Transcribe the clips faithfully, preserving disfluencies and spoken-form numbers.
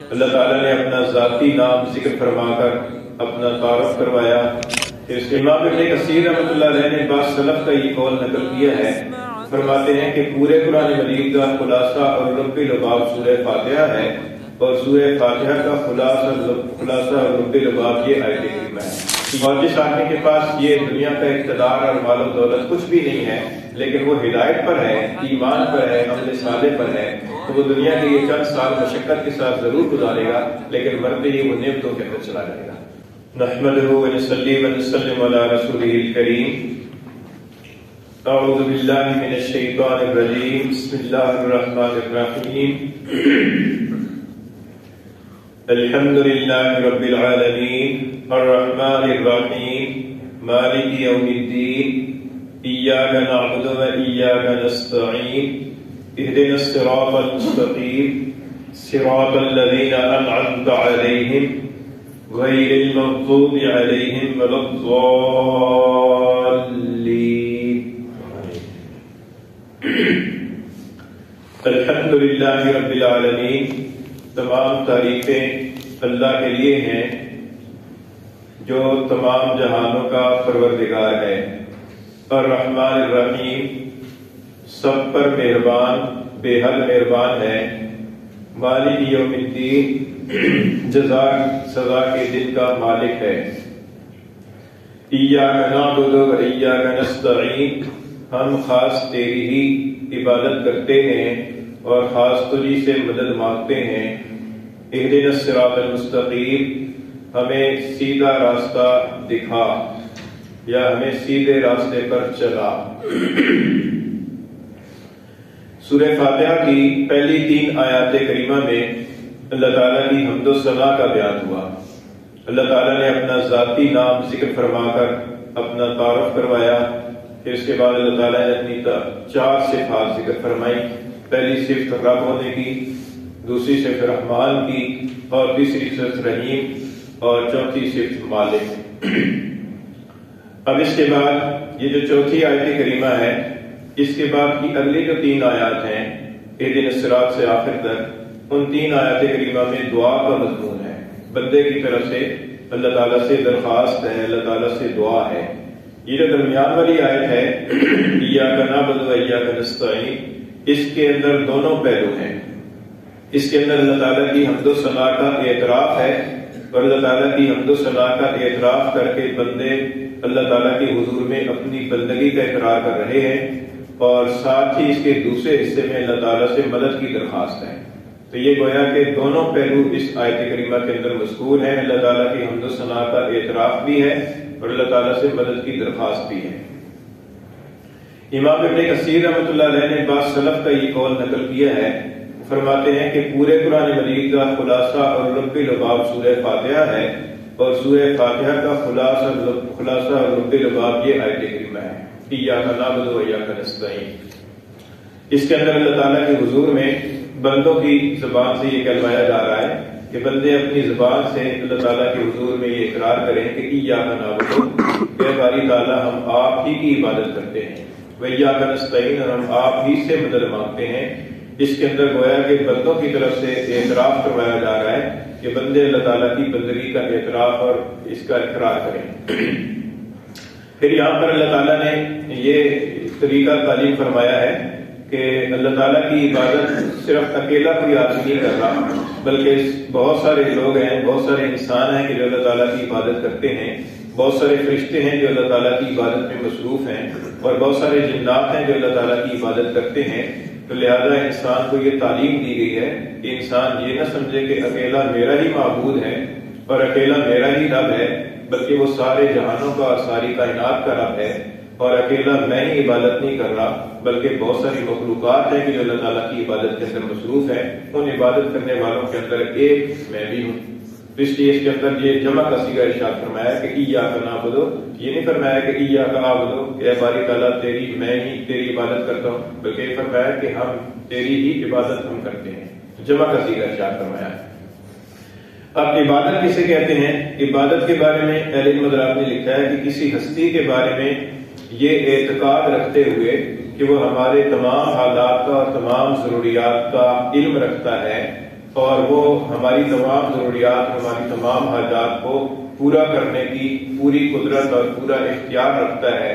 اللہ تعالیٰ نے اپنا ذاتی نام ذکر فرما کر اپنا تعارف کروایا۔ اس کے امام ابن کثیر رحمۃ اللہ علیہ نے بعض سلف کا یہ قول نقل کیا ہے، فرماتے ہیں کہ پورے قرآن مجید کا خلاصہ اور لب لباب سورہ فاتحہ ہے، اور سورہ فاتحہ کا خلاصہ خلاصہ اور لب لباب یہ آیت کریمہ ہے۔ اور جس آدمی کے پاس یہ دنیا کا اقتدار اور مال و دولت کچھ بھی نہیں ہے، لیکن وہ ہدایت پر ہے، ایمان پر ہے، عمل صالح پر ہے، تو وہ دنیا کے یہ چند سال مشقت کے ساتھ ضرور گزارے گا، لیکن مرتے ہی وہ نعمتوں کے اندر چلا جائے گا۔ نحمدہ ونصلی ونسلم علی رسولہ الکریم۔ اعوذ باللہ من الشیطان الرجیم، بسم اللہ الرحمن الرحیم۔ الحمد للہ رب العالمین الرحمن الرحیم مالک یوم الدین، ایاک نعبد و ایاک نستعین، اہدنا الصراط المستقیم، صراط الذین انعمت علیہم غیر المغضوب علیہم ولا الضالین۔ الحمد للہ رب العالمین، تمام تعریفیں اللہ کے لیے ہیں جو تمام جہانوں کا پروردگار ہے۔ الرحمن الرحیم، سب پر مہربان، بے حد مہربان ہے۔ مالک یوم الدین، جزا سزا کے دن کا مالک ہے۔ ایاک نعبد و ایاک نستعین، ہم خاص تیری ہی عبادت کرتے ہیں اور خاص تجھی سے مدد مانگتے ہیں۔ اہدنا الصراط المستقیم، ہمیں سیدھا راستہ دکھا یا ہمیں سیدھے راستے پر چلا۔ سورہ فاتحہ کی پہلی تین آیات کریمہ میں اللہ تعالیٰ کی حمد و ثنا کا بیان ہوا۔ اللہ تعالیٰ نے اپنا ذاتی نام ذکر فرما کر اپنا تعارف کروایا، پھر اس کے بعد اللہ تعالیٰ نے اپنی چار صفات ذکر فرمائی۔ پہلی صفت رب ہونے کی، دوسری صفت رحمان کی، اور تیسری صفت رحیم، اور چوتھی صفت مالک۔ اب اس کے بعد یہ جو چوتھی آیت کریمہ ہے، اس کے بعد کی اگلی جو تین آیات ہیں اہدنا الصراط سے آخر تک، ان تین آیات کریمہ میں دعا کا مضمون ہے، بندے کی طرف سے اللہ تعالیٰ سے درخواست ہے، اللہ تعالیٰ سے دعا ہے۔ یہ جو درمیان والی آیت ہے ایاک نعبد و ایاک نستعین، اس کے اندر دونوں پہلو ہیں۔ اس کے اندر اللہ تعالیٰ کی حمد و ثنا کا اعتراف ہے، اور اللہ تعالیٰ کی حمد و ثنا کا اعتراف کر کے بندے اللہ تعالیٰ کے حضور میں اپنی بندگی کا اقرار کر رہے ہیں، اور ساتھ ہی اس کے دوسرے حصے میں اللہ تعالیٰ سے مدد کی درخواست ہے۔ تو یہ گویا کہ دونوں پہلو اس آیت کریمہ کے اندر مذکور ہیں، اللہ تعالیٰ کی حمد و ثنا کا اعتراف بھی ہے اور اللہ تعالیٰ سے مدد کی درخواست بھی ہے۔ امام ابن کثیر رحمۃ اللہ علیہ نے بعض سلف کا یہ قول نقل کیا ہے، فرماتے ہیں کہ پورے قرآن مجید کا خلاصہ اور لب لباب سورہ فاتحہ ہے، اور سورہ فاتحہ کا خلاصہ خلاصہ اور لب لباب یہ آیت کریمہ ہے، ایاک نعبد و ایاک نستعین۔ اس کے اندر اللہ تعالیٰ کے حضور میں بندوں کی زبان سے یہ کہلوایا جا رہا ہے کہ بندے اپنی زبان سے اللہ تعالیٰ کے حضور میں یہ اقرار کریں کہ ایاک نعبد، اے باری تعالیٰ ہم آپ ہی کی عبادت کرتے ہیں، و ایاک نستعین، اور ہم آپ ہی سے مدد مانگتے ہیں۔ اس کے اندر گویا کہ بندوں کی طرف سے اعتراف کروایا جا رہا ہے کہ بندے اللہ تعالیٰ کی بندگی کا اعتراف اور اس کا اقرار کریں۔ پھر یہاں پر اللہ تعالیٰ نے یہ طریقہ تعلیم فرمایا ہے کہ اللہ تعالیٰ کی عبادت صرف اکیلا کوئی آدمی نہیں کر رہا، بلکہ بہت سارے لوگ ہیں، بہت سارے انسان ہیں کہ جو اللہ تعالیٰ کی عبادت کرتے ہیں، بہت سارے فرشتے ہیں جو اللہ تعالیٰ کی عبادت میں مصروف ہیں، اور بہت سارے جنات ہیں جو اللہ تعالیٰ کی عبادت کرتے ہیں۔ تو لہذا انسان کو یہ تعلیم دی گئی ہے کہ انسان یہ نہ سمجھے کہ اکیلا میرا ہی معبود ہے اور اکیلا میرا ہی رب ہے، بلکہ وہ سارے جہانوں کا اور ساری کائنات کا رب ہے، اور اکیلا میں ہی عبادت نہیں کر رہا، بلکہ بہت ساری مخلوقات ہیں کہ جو اللہ تعالیٰ کی عبادت کے اندر مصروف ہیں، ان عبادت کرنے والوں کے اندر ایک میں بھی ہوں۔ اس لیے اس کے اندر یہ جمع کا صیغہ ارشاد فرمایا کہ ایاک نعبد، یہ نہیں فرمایا کہ ایاک اعبد، اے باری تعالیٰ تیری میں ہی تیری عبادت کرتا ہوں، بلکہ یہ فرمایا کہ ہم تیری ہی عبادت ہم کرتے ہیں، جمع کا صیغہ ارشاد فرمایا۔ اب عبادت کسے کہتے ہیں؟ عبادت کے بارے میں اہل علم حضرات نے لکھا ہے کہ کسی ہستی کے بارے میں یہ اعتقاد رکھتے ہوئے کہ وہ ہمارے تمام حالات کا اور تمام ضروریات کا علم رکھتا ہے اور وہ ہماری تمام ضروریات، ہماری تمام حاجات کو پورا کرنے کی پوری قدرت اور پورا اختیار رکھتا ہے،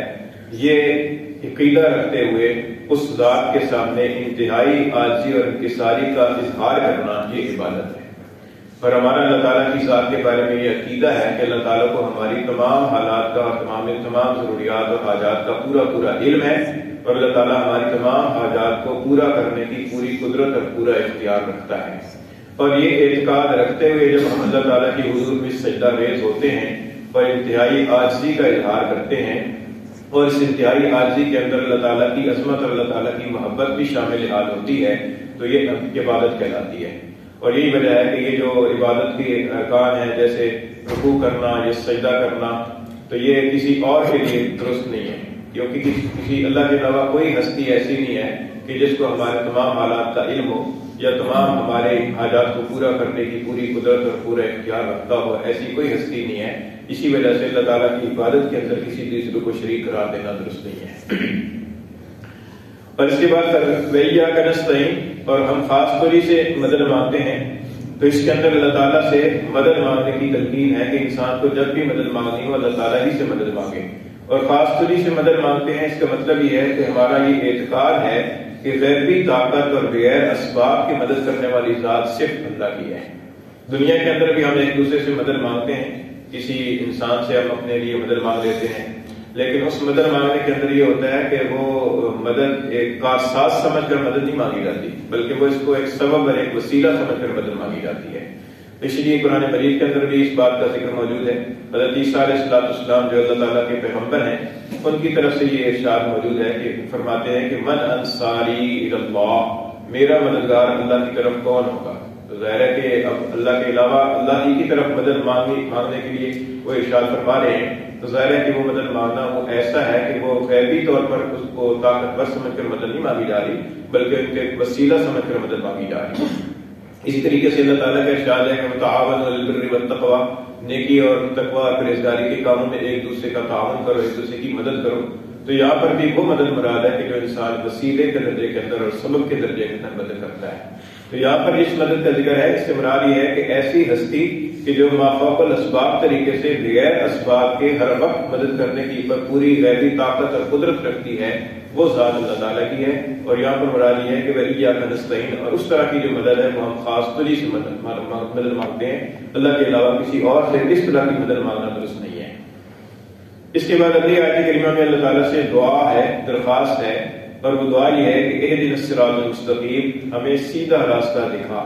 یہ عقیدہ رکھتے ہوئے اس ذات کے سامنے انتہائی عاجزی اور انکساری کا اظہار کرنا یہ عبادت ہے۔ اور ہمارا اللہ تعالیٰ کی ذات کے بارے میں یہ عقیدہ ہے کہ اللہ تعالیٰ کو ہماری تمام حالات کا اور تمام تمام ضروریات اور حاجات کا پورا پورا علم ہے، اور اللہ تعالیٰ ہماری تمام حاجات کو پورا کرنے کی پوری قدرت اور پورا اختیار رکھتا ہے۔ اور یہ اعتقاد رکھتے ہوئے جب ہم اللہ تعالیٰ کی حضور میں سجدہ ریز ہوتے ہیں اور انتہائی عاجزی کا اظہار کرتے ہیں، اور اس انتہائی عاجزی کے اندر اللہ تعالیٰ کی عظمت اور اللہ تعالیٰ کی محبت بھی شامل حال ہوتی ہے، تو یہ عبادت کہلاتی ہے۔ اور یہی وجہ ہے کہ یہ جو عبادت کے ارکان ہیں، جیسے رکوع کرنا یا سجدہ کرنا، تو یہ کسی اور کے لیے درست نہیں ہے، کیونکہ کسی اللہ کے علاوہ کوئی ہستی ایسی نہیں ہے کہ جس کو ہمارے تمام حالات کا علم ہو یا تمام ہمارے حاجات کو پورا کرنے کی پوری قدرت اور پورا اختیار رکھتا ہو، ایسی کوئی ہستی نہیں ہے۔ اسی وجہ سے اللہ تعالیٰ کی عبادت کے اندر کسی دوسرے کو شریک قرار دینا درست نہیں ہے۔ اور اس کے بعد وَإِيَّاكَ نَسْتَعِينُ، اور ہم خاص طوری سے مدد مانگتے ہیں، تو اس کے اندر اللہ تعالیٰ سے مدد مانگنے کی تلقین ہے کہ انسان کو جب بھی مدد مانگنی ہو اللہ تعالیٰ ہی سے مدد مانگے۔ اور خاص طوری سے مدد مانگتے ہیں، اس کا مطلب یہ ہے کہ ہمارا یہ اعتقاد ہے کہ غیبی طاقت اور بغیر اسباب کی مدد کرنے والی ذات صرف اللہ کی ہے۔ دنیا کے اندر بھی ہم ایک دوسرے سے مدد مانگتے ہیں، کسی انسان سے ہم اپنے لیے مدد مانگ لیتے ہیں، لیکن اس مدد مانگنے کے اندر یہ ہوتا ہے کہ وہ مدد ایک کارساز سمجھ کر مدد نہیں مانگی جاتی، بلکہ وہ اس کو ایک سبب اور ایک وسیلہ سمجھ کر مدد مانگی جاتی ہے۔ اس لیے قرآن مجید کے اندر بھی اس بات کا ذکر موجود ہے۔ حضرت عیسیٰ علیہ السلام جو اللہ تعالیٰ کے پیغمبر ہیں، ان کی طرف سے یہ ارشاد موجود ہے کہ فرماتے ہیں کہ من انصاری الی اللہ، میرا مددگار اللہ کی طرف کون ہوگا؟ تو ظاہر ہے کہ اب اللہ کے علاوہ اللہ ہی کی طرف مدد مانگی مانگنے کے لیے وہ ارشاد فرما رہے ہیں، تو ظاہر ہے کہ وہ مدد مانگنا وہ ایسا ہے کہ وہ غیبی طور پر اس کو طاقتور سمجھ کر مدد نہیں مانگی جا رہی، بلکہ ان کے وسیلہ سمجھ کر مدد مانگی جا رہی ہے۔ اسی طریقے سے اللہ تعالیٰ کا ارشاد ہے کہ وتعاونوا علی البر والتقوی، نیکی اور تقوی اور پرہیزگاری کے کاموں میں ایک دوسرے کا تعاون کرو، ایک دوسرے کی مدد کرو۔ تو یہاں پر بھی وہ مدد مراد ہے کہ جو انسان وسیلے کے درجے کے اندر اور سبب کے درجے کے اندر مدد کرتا ہے۔ تو یہاں پر جس مدد کا ذکر ہے اس سے مراد یہ ہے کہ ایسی ہستی کہ جو مافوق الاسباب طریقے سے بغیر اسباب کے ہر وقت مدد کرنے کی پر پوری غیبی طاقت اور قدرت رکھتی ہے، وہ ذات اللہ تعالیٰ کی ہے۔ اور یہاں پر مراد یہ ہے کہ وَإِيَّاكَ نَسْتَعِينُ، اور اس طرح کی جو مدد ہے وہ ہم خاص طوری سے مدد مدد مانگتے ہیں، اللہ کے علاوہ کسی اور سے اس طرح کی مدد مانگنا درست نہیں ہے۔ اس کے بعد اگلی آیت کریمہ میں اللہ تعالیٰ سے دعا ہے، درخواست ہے، اور وہ دعا یہ ہے کہ اہدنا الصراط المستقیم، ہمیں سیدھا راستہ دکھا۔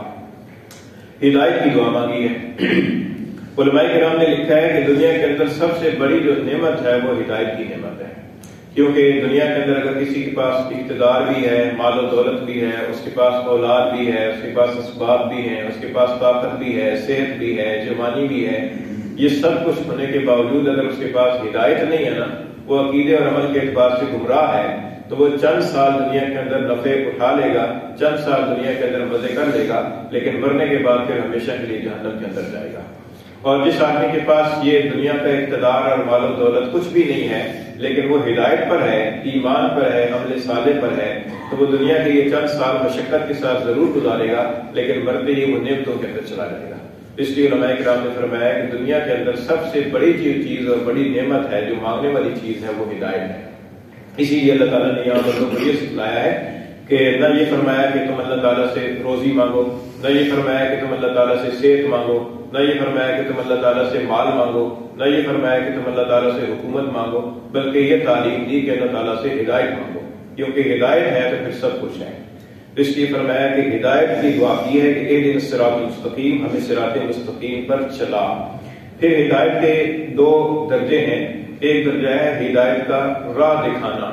ہدایت کی دعا مانگی ہے۔ علماء کرام نے لکھا ہے کہ دنیا کے اندر سب سے بڑی جو نعمت ہے وہ ہدایت کی نعمت ہے، کیونکہ دنیا کے اندر اگر کسی کے پاس اقتدار بھی ہے، مال و دولت بھی ہے، اس کے پاس اولاد بھی ہے، اس کے پاس اسباب بھی ہیں، اس کے پاس طاقت بھی ہے، صحت بھی ہے، جوانی بھی ہے، یہ سب کچھ ہونے کے باوجود اگر اس کے پاس ہدایت نہیں ہے نا، وہ عقیدے اور عمل کے اعتبار سے گمراہ ہے، تو وہ چند سال دنیا کے اندر نفع اٹھا لے گا، چند سال دنیا کے اندر مزے کر لے گا، لیکن مرنے کے بعد پھر ہمیشہ کے لیے جہنم کے اندر جائے گا۔ اور جس آدمی کے پاس یہ دنیا کا اقتدار اور مال و دولت کچھ بھی نہیں ہے، لیکن وہ ہدایت پر ہے، ایمان پر ہے، عمل صالح پر ہے، تو وہ دنیا کے یہ چند سال مشقت کے ساتھ ضرور گزارے گا، لیکن مرتے ہی وہ نعمتوں کے اندر چلا جائے گا۔ اس لیے علماء کرام نے فرمایا کہ دنیا کے اندر سب سے بڑی چیز اور بڑی نعمت ہے جو مانگنے والی چیز ہے وہ ہدایت ہے۔ اسی لیے اللہ تعالیٰ نے یہاں بندوں کو یہ سکھلایا ہے کہ نہ یہ فرمایا کہ تم اللہ تعالیٰ سے روزی مانگو، نہ یہ فرمایا کہ تم اللہ تعالیٰ سے صحت مانگو، نہ یہ فرمایا کہ تم اللہ تعالیٰ سے مال مانگو، نہ یہ فرمایا کہ تم اللہ تعالیٰ سے حکومت مانگو، بلکہ یہ تعلیم دی کہ اللہ تعالیٰ سے ہدایت مانگو، کیونکہ ہدایت ہے تو پھر سب کچھ ہے۔ اس لیے فرمایا کہ ہدایت کی دعا کی ہے کہ اہدنا الصراط المستقیم، ہمیں صراط مستقیم پر چلا۔ پھر ہدایت کے دو درجے ہیں، ایک درجہ ہے ہدایت کا راہ دکھانا،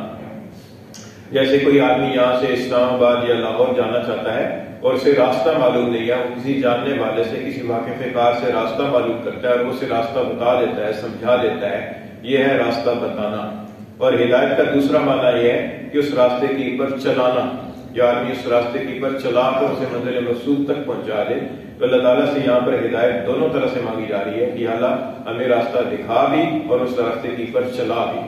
جیسے کوئی آدمی یہاں سے اسلام آباد یا لاہور جانا چاہتا ہے اور اسے راستہ معلوم نہیں ہے، وہ کسی جاننے والے سے، کسی واقف کار سے راستہ معلوم کرتا ہے اور وہ اسے راستہ بتا دیتا ہے، سمجھا دیتا ہے، یہ ہے راستہ بتانا۔ اور ہدایت کا دوسرا معنی یہ ہے کہ اس راستے کے اوپر چلانا، یا آدمی اس راستے کے اوپر چلا کر اسے منزل مقصود تک پہنچا دے۔ تو اللہ تعالیٰ سے یہاں پر ہدایت دونوں طرح سے مانگی جا رہی ہے کہ اللہ ہمیں راستہ دکھا بھی اور اس راستے کے اوپر چلا بھی۔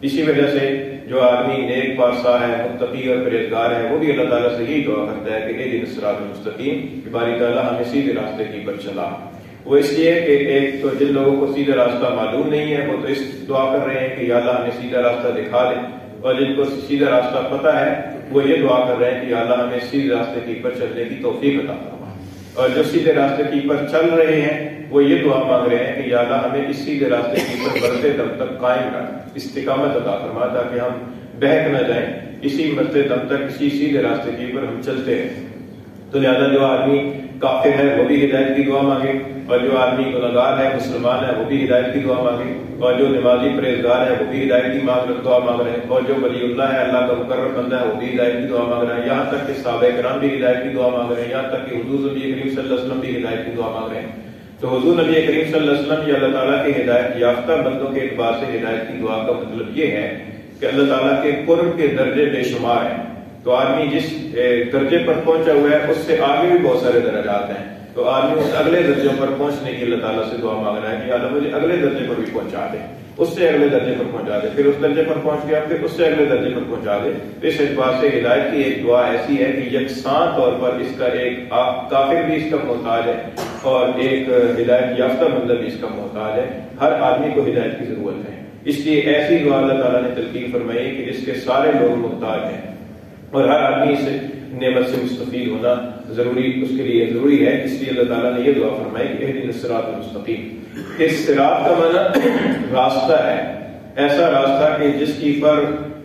اسی وجہ سے جو آدمی نیک پارسا ہے، متقی اور پرہیزگار ہے، وہ بھی اللہ تعالیٰ سے یہی دعا کرتا ہے کہ اہدنا الصراط المستقیم، کہ باری تعالیٰ ہمیں سیدھے راستے کی پر چلا۔ وہ اس لیے کہ ایک تو جن لوگوں کو سیدھا راستہ معلوم نہیں ہے وہ تو اس دعا کر رہے ہیں کہ یا اللہ ہمیں سیدھا راستہ دکھا دے، اور جن کو سیدھا راستہ پتہ ہے وہ یہ دعا کر رہے ہیں کہ یا اللہ ہمیں سیدھے راستے کی پر چلنے کی توفیق عطا فرما، اور جو سیدھے راستے کی پر چل رہے ہیں وہ یہ دعا مانگ رہے ہیں کہ یا اللہ ہمیں اس سیدھے راستے کی پر بڑھتے دم تک قائم رکھ، استقامت عطا فرما، تاکہ ہم بہک نہ جائیں، اسی مرتے دم تک اسی سیدھے راستے کی پر ہم چلتے ہیں۔ تو لہذا جو آدمی کافر ہے وہ بھی ہدایت کی دعا مانگے، اور جو آدمی گنہگار ہے، مسلمان ہے، وہ بھی ہدایت کی دعا مانگے، اور جو نمازی پرہیزگار ہے وہ بھی ہدایت کی مانگ دعا مانگ رہے ہیں، اور جو ولی اللہ ہے، اللہ کا مقرب بندہ ہے، وہ بھی ہدایت کی دعا مانگ رہا ہے، یہاں تک کہ صحابہ کرام بھی ہدایت کی دعا مانگ رہے ہیں، یہاں تک کہ حضور نبی کریم صلی اللہ علیہ وسلم بھی ہدایت کی دعا مانگ رہے ہیں۔ تو حضور نبی کریم صلی اللہ علیہ وسلم یا اللہ تعالیٰ کے ہدایت یافتہ بندوں کے اعتبار سے ہدایت کی دعا کا مطلب یہ ہے کہ اللہ تعالیٰ کے قرب کے درجے بے شمار ہیں، تو آدمی جس درجے پر پہنچا ہوا ہے اس سے آگے بھی بہت سارے درجات ہیں، تو آدمی اس اگلے درجوں پر پہنچنے کی اللہ تعالیٰ سے دعا مانگ رہا ہے کہ اللہ مجھے اگلے درجے پر بھی پہنچا دے، اس سے اگلے درجے پر پہنچا دے، پھر اس درجے پر پہنچ گیا پھر اس سے اگلے درجے پر پہنچا دے۔ اس اعتبار سے ہدایت کی ایک دعا ایسی ہے کہ یکساں طور پر اس کا ایک کافر بھی اس کا محتاج ہے اور ایک ہدایت یافتہ بندہ بھی اس کا محتاج ہے، ہر آدمی کو ہدایت کی ضرورت ہے۔ اس لیے ایسی دعا اللہ تعالیٰ نے تلقین فرمائی کہ جس کے سارے لوگ محتاج ہیں، اور ہر آدمی اس نعمت سے مستفید ہونا ضروری اس کے لیے ضروری ہے، اس لیے اللہ تعالیٰ نے یہ دعا فرمائی کہ اہدنا الصراط المستقیم۔ اس صراط کا معنی راستہ ہے، ایسا راستہ کہ جس کی پر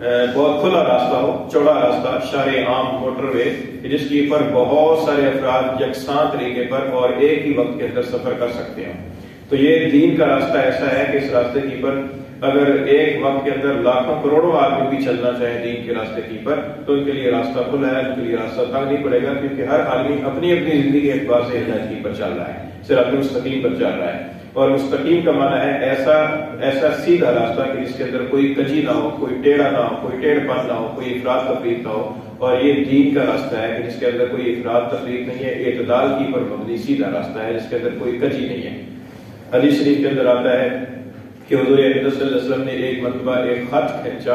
بہت کھلا راستہ ہو، چوڑا راستہ، شارع عام، موٹر وے، جس کی پر بہت سارے افراد یکساں طریقے پر اور ایک ہی وقت کے اندر سفر کر سکتے ہیں۔ تو یہ دین کا راستہ ایسا ہے کہ اس راستے کی پر اگر ایک وقت کے اندر لاکھوں کروڑوں آدمی بھی چلنا چاہیں دین کے راستے کی پر تو ان کے لیے راستہ کھلا ہے، ان کے لیے راستہ تنگ نہیں پڑے گا، کیونکہ ہر آدمی اپنی اپنی زندگی کے اعتبار سے ہدایت کی پر چل رہا ہے، صراط مستقیم پر چل رہا ہے۔ اور مستقیم کا معنی ہے ایسا ایسا سیدھا راستہ کہ جس کے اندر کوئی کجی نہ ہو، کوئی ٹیڑھا نہ ہو، کوئی ٹیڑھ پن نہ ہو، کوئی افراط تفریط نہ ہو، اور یہ دین کا راستہ ہے کہ جس کے اندر کوئی افراط تفریط نہیں ہے، اعتدال کی پر مبنی سیدھا راستہ ہے جس کے اندر کوئی کجی نہیں ہے۔ حدیث شریف کے اندر آتا ہے کہ حضور اکرم صلی اللہ علیہ وسلم نے ایک مرتبہ ایک خط کھینچا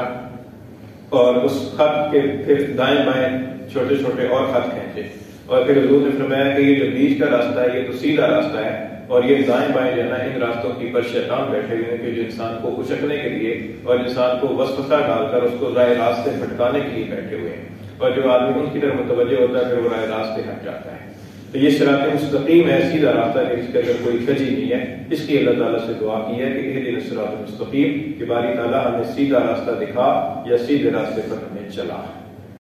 اور اس خط کے پھر دائیں بائیں چھوٹے چھوٹے اور خط کھینچے، اور پھر حضور نے فرمایا کہ یہ جو بیچ کا راستہ ہے یہ تو سیدھا راستہ ہے، اور یہ دائیں بائیں جو ہے نا ان راستوں کی پر شیطان بیٹھے ہوئے ہیں کہ جو انسان کو اچکنے کے لیے اور انسان کو وسوسہ ڈال کر اس کو راہ راست سے بھٹکانے کے لیے بیٹھے ہوئے ہیں، اور جو آدمی ان کی طرف متوجہ ہوتا ہے پھر وہ راہ راست سے ہٹ جاتا ہے۔ تو یہ صراط مستقیم ہے، سیدھا راستہ ہے جس کے اندر کوئی کجی نہیں ہے۔ اس کی اللہ تعالیٰ سے دعا کی ہے کہ اہدنا الصراط المستقیم، کہ باری تعالیٰ ہمیں سیدھا راستہ دکھا یا سیدھے راستے پر ہمیں چلا۔